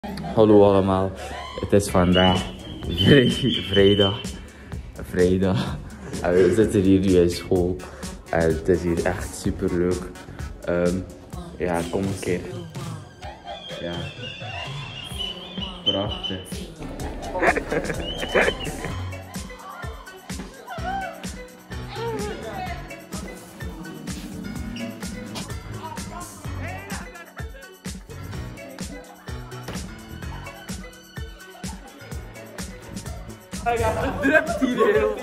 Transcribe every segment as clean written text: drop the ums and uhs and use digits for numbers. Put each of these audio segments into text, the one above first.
Hallo allemaal, het is vandaag vrijdag. En we zitten hier nu in school en het is hier echt super leuk. Ja, kom een keer. Ja, prachtig. Het drupt hier heel.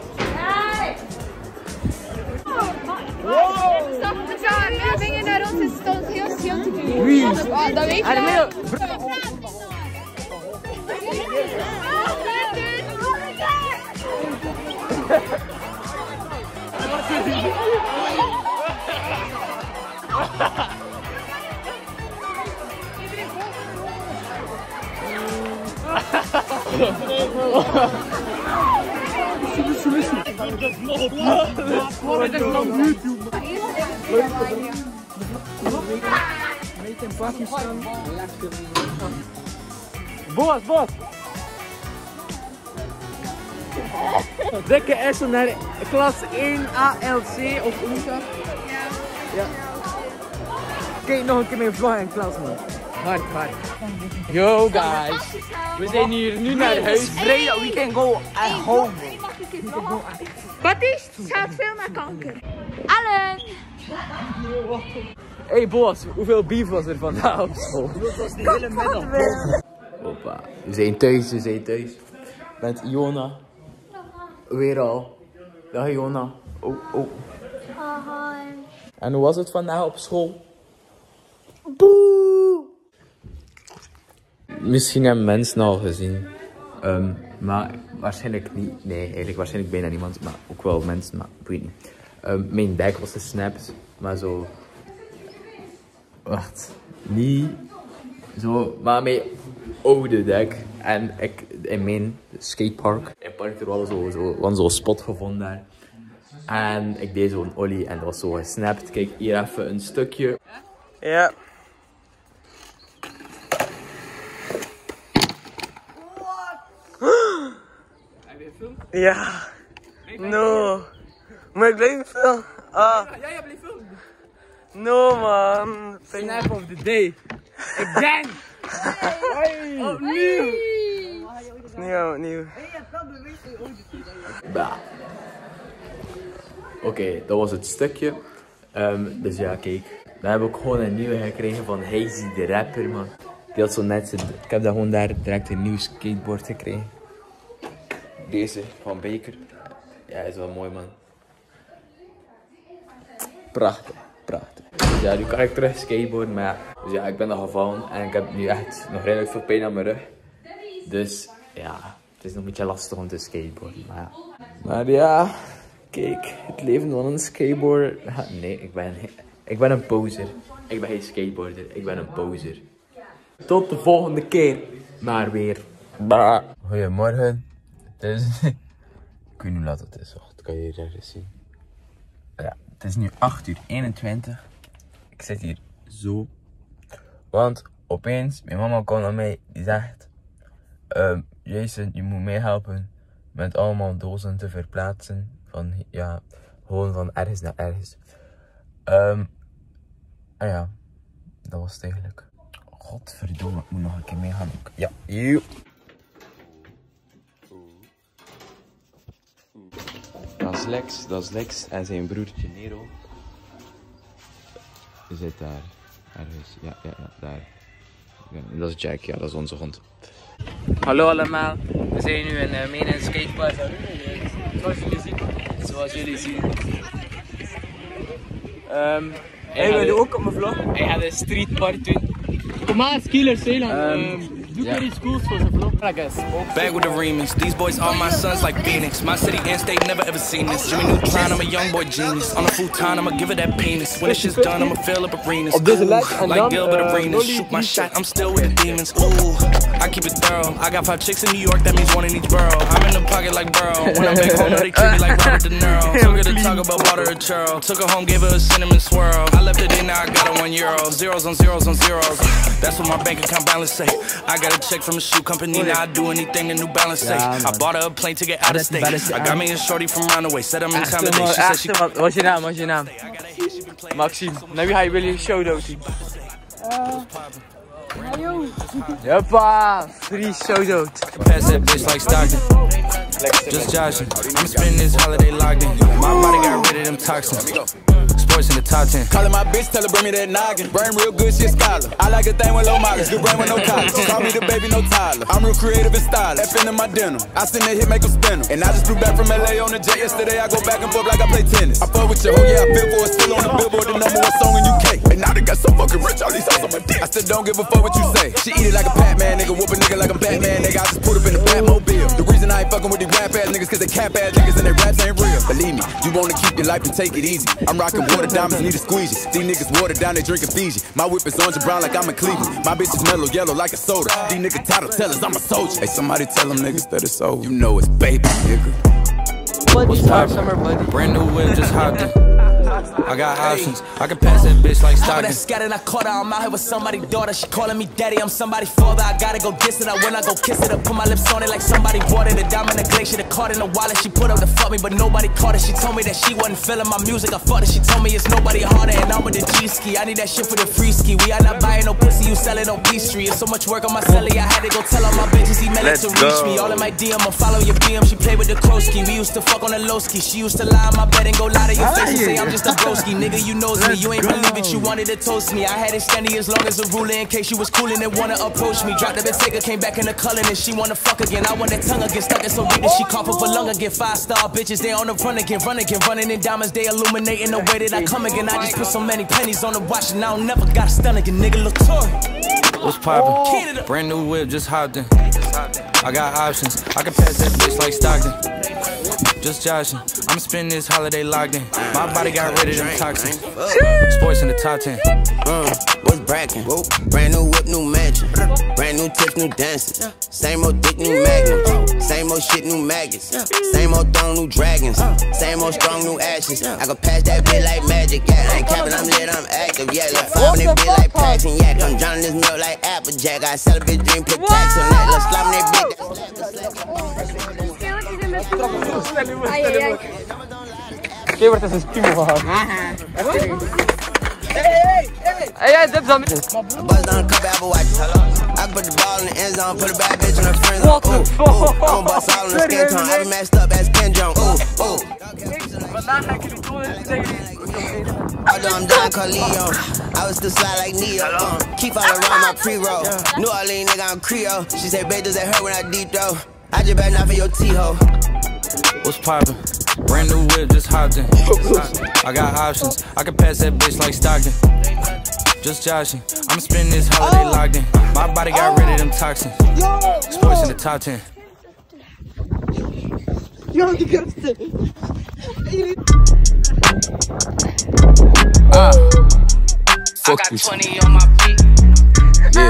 Hij ging naar ons en stond heel stil te doen. Wie? Dat weet je. Boas! Dikke Essen naar klas 1 ALC of UNTA. Ja. Kijk nog een keer mijn vlog in klas man. Hard. Yo guys, we zijn hier nu naar huis. Vrijdag, we can go at home. Wat is? Gaat veel naar kanker. Allen! Hey Boas, hoeveel beef was er vandaag op school? Dat was de hele middag. Hoppa, we zijn thuis. Met Iona. Weer al. Dag Iona. Oh. En hoe was het vandaag op school? Boe! Misschien hebben mensen al gezien. Maar waarschijnlijk niet. Nee, eigenlijk waarschijnlijk bijna niemand. Maar ook wel mensen, maar ik weet niet. Mijn dek was gesnapt. Maar zo... Wacht. Niet... Zo, maar mijn oude dek. En ik in mijn skatepark. In park er was zo'n spot gevonden daar. En ik deed zo'n ollie en dat was zo gesnapt. Kijk, hier even een stukje. Ja. Heb je gefilmd? Ja. No. Maar ik blijf filmen. Ah. Ja, jij blijft filmen. No man. Snap of the day. Again! Hey. Nieuw. Oké, dat was het stukje. Dus ja, kijk. We hebben ook gewoon een nieuwe gekregen van Hazy de rapper, man. Die had zo net ik heb daar gewoon daar direct een nieuw skateboard gekregen. Deze van Baker. Ja, is wel mooi, man. Prachtig. Dus ja, nu kan ik terug skateboarden, maar ja. Dus ja, ik ben nog gevallen en ik heb nu echt nog redelijk veel pijn aan mijn rug. Dus ja, het is nog een beetje lastig om te skateboarden, maar ja. Maar ja, kijk, het leven van een skateboarder. Nee, ik ben een poser. Ik ben geen skateboarder, ik ben een poser. Tot de volgende keer, maar weer. Bah. Goedemorgen. Het is... ik weet niet hoe laat het is, wacht, kan je hier ergens zien. Ja, het is nu 8:21. Ik zit hier zo. Want opeens, mijn mama kwam naar mij, die zegt... Jason, je moet meehelpen met allemaal dozen te verplaatsen. Van, ja, gewoon van ergens naar ergens. En ja, dat was het eigenlijk. Godverdomme, ik moet nog een keer meegaan. Ja, joep. Dat is Lex en zijn broertje Nero. Je zit daar. Ergens. Ja, daar. Ja, dat is Jack, ja, dat is onze hond. Hallo allemaal. We zijn nu in mijn skatepark. Zoals jullie zien. Hey, wil je ook op mijn vlog? Hij gaat een streetpark doen. Kom maar, Skillers, doe maar iets cools voor zijn vlog. Back with the remix. These boys are my sons like Phoenix. My city and state never ever seen this. Jimmy Neutron, I'm a young boy genius. On a futon, I'ma give it that penis. When this shit's done, I'ma fill up arenas. Like Gilbert Arenas. Shoot my shot, I'm still with the demons. Ooh, I keep it thorough. I got 5 chicks in New York, that means 1 in each borough. I'm in the pocket like Burrow. When I'm back home, they treat me like Robert De Niro. So good to talk about water or churro. Took her home, gave her a cinnamon swirl. I left it in, now I got her €1. Zeros on zeros on zeros. That's what my bank account balance say. I got a check from a shoe company, now I do anything the New Balance say. I bought her a plane to get out of state. I got me a shorty from Roundaway, said I'm in town today. She said she... Wat is je naam? Wat is je naam? Maxime. Naar wie ga je willen je showdown zien? Hoppa! Free showdown. Pass that bitch like Stockton. Just joshing. I'm spending this holiday locked in. My body got rid of them toxins. Sports in the top 10. Calling my bitch, tell her bring me that noggin. Brain real good, she a scholar. I like a thing with low mileage, good brain with no college. Call me the baby, no Tyler. I'm real creative and stylish. F in my denim. I send that hit, make them spin 'em. And I just flew back from LA on the jet yesterday. I go back and forth like I play tennis. I fuck with you, oh yeah, I feel for it. Still on the Billboard, the #1 song in UK. And now they got so fucking rich, all these hoes on my dick. I still don't give a fuck what you say. She eat it like a Pac-Man, nigga. Whoop a nigga like I'm Batman, nigga. I just put up in the Batmobile. The reason I ain't fucking with these rap ass niggas, cause they cap ass niggas and they raps ain't real. Believe me, you wanna keep your life and take it easy. I'm rocking water diamonds, need a squeegee. These niggas watered down, they drinking Fiji. My whip is orange and brown like I'm in Cleveland. My bitch is mellow yellow like a soda. These niggas title tellers, I'm a soldier. Hey, somebody tell them niggas that it's over. You know it's baby, nigga. What's up, summer buddy? Brand new whip, just hopped in. I got options. I can pass that bitch like Stockton. Scattered, I caught her. I'm out here with somebody's daughter. She calling me daddy. I'm somebody's father. I gotta go diss it. When I go kiss it, I put my lips on it like somebody bought it. A diamond, a glacier, the card in the wallet. She put up to fuck me, but nobody caught it. She told me that she wasn't feeling my music. I fucked it. She told me it's nobody harder, and I'm with the G ski. I need that shit for the free ski. We are not buying no pussy. You sell it on B Street. It's so much work on my celly. I had to go tell all my bitches email it to reach me. All in my DM. I follow your BM. She played with the Krosky. We used to fuck on the low ski. She used to lie on my bed and go lie to your face and say I'm just a broski. Nigga, you knows me, you ain't believe it, you wanted to toast me. I had it standing as long as a ruler in case you was coolin' and wanna approach me. Dropped the Bentayga, came back in the color and she wanna fuck again. I want that tongue again, stuck it so deep that she cough up a lung again. 5-star bitches, they on the run again, running in diamonds, they illuminating the way that I come again. I just put so many pennies on the watch and I don't never got a stun again, nigga, look toy. What's poppin'? Brand new whip, just hopped in. I got options, I can pass that bitch like Stockton. Just joshing, I'm spending this holiday locked in. My body got rid of them toxins. Sports in the top 10. What's brackin'? Brand new whip, new mansion. Brand new tips, new dances. Same old dick, new magnums. Same old shit, new maggots. Same old throne, new dragons. Same old strong, new ashes. I can pass that bit like magic, yeah. I ain't capping, I'm lit, I'm active, yeah. Left 5 in that bit like Paxton, yeah. I'm drowning this milk like Applejack. I sell a bitch dream, put tax on that. Let's slap in that bitch. Kijk, is een spiemel gehad. Hey, dat is dan. Buzz down a couple Apple watches. I put the ball in the end zone, put a bad bitch on her friends. I'm bust all in the skin tone. I be messed up as Ken Jong. Although I'm done, call Leo. I was still slide like Neo. Keep all around my pre-roll. New Orleans nigga, I'm Creole. She say, babe, does that hurt when I deep throw? I just better not for your T-ho. What's poppin'? Brand new whip, just hopped in. I got options, I can pass that bitch like Stockton. Just joshing, I'm spending this holiday locked in. My body got rid of them toxins. Sports in the top 10. Yo, die grootste. Fuck you. 20 on my feet. Yeah.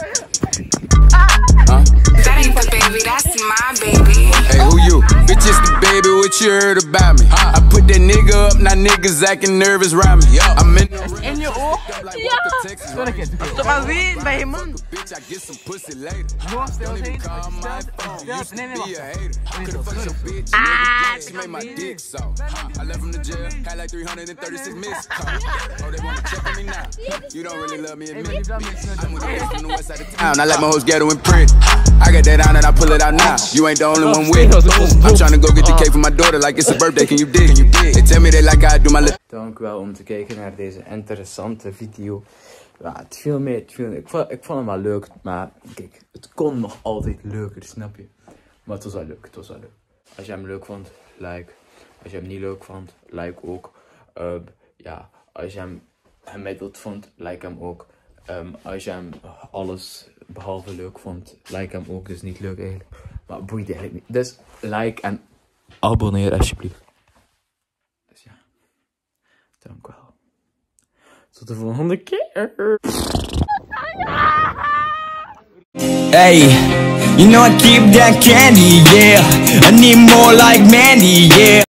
That ain't the baby, that's my baby. Hey, who you? Bitch, it's the baby, what you heard about me? I put that nigga up, now niggas acting nervous around me. I'm in In je oog? Ja. Toch maar weer bij je man. bitch, I get some pussy later. Jongens, stel eens heen. Nee, wacht. She made my dick so. I left from the jail, had like 336 missed calls. Oh, they wanna check on me now. You don't really love me and me. I'm with the rest from the west side of town. I like my hoes ghetto and pretty. I got that on and I pull it out now. You ain't the only one with it. I'm trying to go get the cake for my daughter like it's a birthday. Can you dig? They tell me they like I do my lip. Dank u wel om te kijken naar deze interessante video. Ja, het viel mee. Ik vond hem wel leuk, maar kijk, het kon nog altijd leuker, snap je? Maar het was wel leuk, Als je hem leuk vond, like. Als je hem niet leuk vond, like ook. Ja, als je hem gemiddeld vond, like hem ook. Als je hem alles behalve leuk vond, like hem ook. Dus niet leuk eigenlijk. Maar boeit eigenlijk niet. Dus like en abonneer alsjeblieft. Dus ja, dank wel. Tot de volgende keer. Hey, you know I keep that candy, yeah. I need more like Mandy, yeah.